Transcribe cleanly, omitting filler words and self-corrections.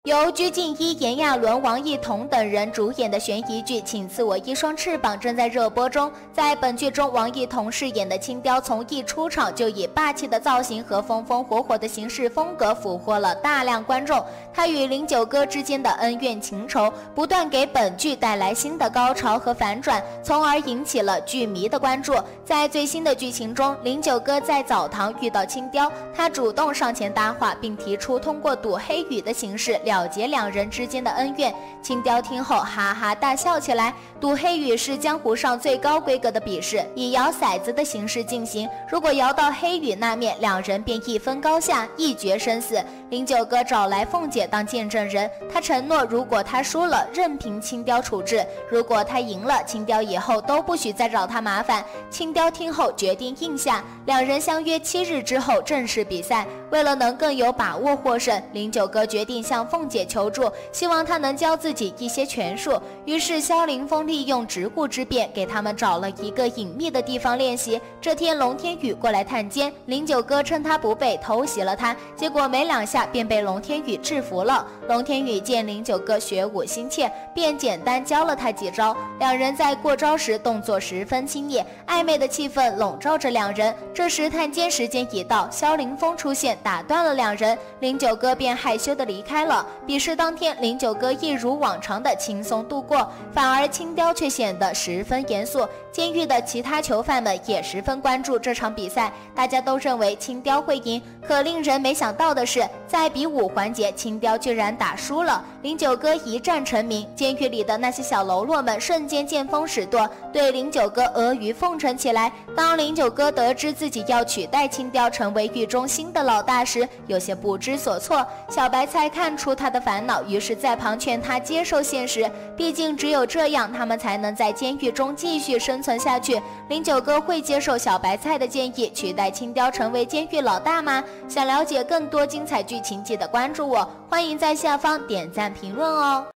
由鞠婧祎、炎亚纶、王艺彤等人主演的悬疑剧《请赐我一双翅膀》正在热播中。在本剧中，王艺彤饰演的青雕从一出场就以霸气的造型和风风火火的行事风格俘获了大量观众。他与零九哥之间的恩怨情仇不断给本剧带来新的高潮和反转，从而引起了剧迷的关注。在最新的剧情中，零九哥在澡堂遇到青雕，他主动上前搭话，并提出通过赌黑羽的形式了结两人之间的恩怨。青雕听后哈哈大笑起来。赌黑羽是江湖上最高规格的比试，以摇骰子的形式进行，如果摇到黑羽那面，两人便一分高下，一决生死。零九哥找来凤姐当见证人，他承诺如果他输了，任凭青雕处置；如果他赢了，青雕以后都不许再找他麻烦。青雕听后决定应下，两人相约7日之后正式比赛。为了能更有把握获胜，零九哥决定向凤姐求助，希望她能教自己一些拳术。于是萧凌风利用执顾之便，给他们找了一个隐秘的地方练习。这天龙天宇过来探监，零九哥趁他不备偷袭了他，结果没2下便被龙天宇制服了。龙天宇见零九哥学武心切，便简单教了他几招。两人在过招时动作十分亲密，暧昧的气氛笼罩着两人。这时探监时间已到，萧凌风出现打断了两人，零九哥便害羞的离开了。比试当天，零九哥一如往常的轻松度过，反而青雕却显得十分严肃。监狱的其他囚犯们也十分关注这场比赛，大家都认为青雕会赢。可令人没想到的是，在比武环节，青雕居然打输了。零九哥一战成名，监狱里的那些小喽啰们瞬间见风使舵，对零九哥阿谀奉承起来。当零九哥得知自己要取代青雕成为狱中新的老大时，有些不知所措。小白菜看出他的烦恼，于是在旁劝他接受现实，毕竟只有这样，他们才能在监狱中继续生存下去。零九哥会接受小白菜的建议，取代青雕成为监狱老大吗？想了解更多精彩剧情，记得关注我，欢迎在下方点赞评论哦。